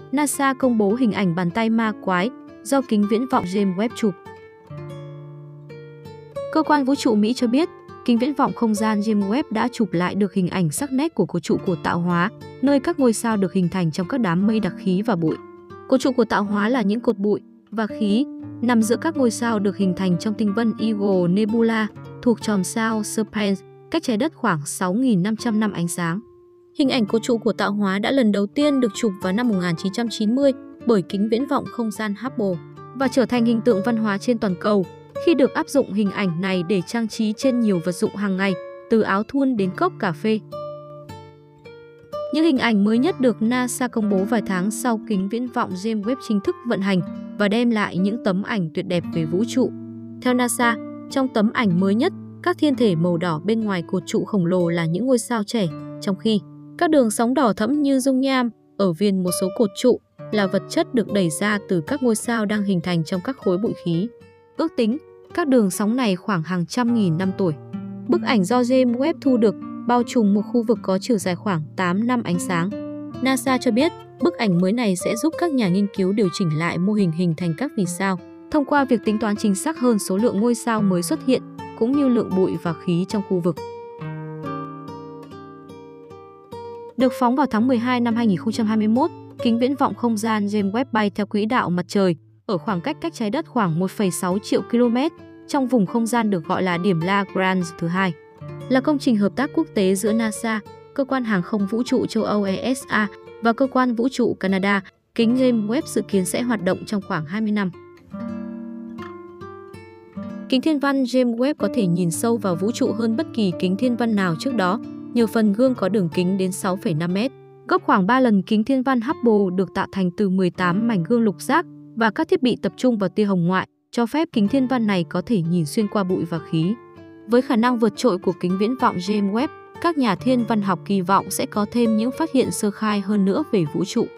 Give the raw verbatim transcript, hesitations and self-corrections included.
NASA công bố hình ảnh bàn tay ma quái do kính viễn vọng James Webb chụp. Cơ quan vũ trụ Mỹ cho biết, kính viễn vọng không gian James Webb đã chụp lại được hình ảnh sắc nét của cột trụ của tạo hóa, nơi các ngôi sao được hình thành trong các đám mây đặc khí và bụi. Cột trụ của tạo hóa là những cột bụi và khí nằm giữa các ngôi sao được hình thành trong tinh vân Eagle Nebula thuộc chòm sao Serpens, cách trái đất khoảng sáu nghìn năm trăm năm ánh sáng. Hình ảnh cột trụ của tạo hóa đã lần đầu tiên được chụp vào năm một nghìn chín trăm chín mươi bởi kính viễn vọng không gian Hubble và trở thành hình tượng văn hóa trên toàn cầu khi được áp dụng hình ảnh này để trang trí trên nhiều vật dụng hàng ngày, từ áo thun đến cốc cà phê. Những hình ảnh mới nhất được NASA công bố vài tháng sau kính viễn vọng James Webb chính thức vận hành và đem lại những tấm ảnh tuyệt đẹp về vũ trụ. Theo NASA, trong tấm ảnh mới nhất, các thiên thể màu đỏ bên ngoài cột trụ khổng lồ là những ngôi sao trẻ, trong khi các đường sóng đỏ thẫm như dung nham ở viền một số cột trụ là vật chất được đẩy ra từ các ngôi sao đang hình thành trong các khối bụi khí. Ước tính, các đường sóng này khoảng hàng trăm nghìn năm tuổi. Bức ảnh do James Webb thu được bao trùm một khu vực có chiều dài khoảng tám năm ánh sáng. NASA cho biết, bức ảnh mới này sẽ giúp các nhà nghiên cứu điều chỉnh lại mô hình hình thành các vì sao, thông qua việc tính toán chính xác hơn số lượng ngôi sao mới xuất hiện, cũng như lượng bụi và khí trong khu vực. Được phóng vào tháng mười hai năm hai nghìn không trăm hai mươi mốt, kính viễn vọng không gian James Webb bay theo quỹ đạo mặt trời, ở khoảng cách cách trái đất khoảng một phẩy sáu triệu ki lô mét, trong vùng không gian được gọi là điểm Lagrange thứ hai. Là công trình hợp tác quốc tế giữa NASA, Cơ quan Hàng không Vũ trụ châu Âu E S A và Cơ quan Vũ trụ Canada, kính James Webb dự kiến sẽ hoạt động trong khoảng hai mươi năm. Kính thiên văn James Webb có thể nhìn sâu vào vũ trụ hơn bất kỳ kính thiên văn nào trước đó, nhờ phần gương có đường kính đến sáu phẩy năm mét, gấp khoảng ba lần kính thiên văn Hubble được tạo thành từ mười tám mảnh gương lục giác và các thiết bị tập trung vào tia hồng ngoại, cho phép kính thiên văn này có thể nhìn xuyên qua bụi và khí. Với khả năng vượt trội của kính viễn vọng James Webb, các nhà thiên văn học kỳ vọng sẽ có thêm những phát hiện sơ khai hơn nữa về vũ trụ.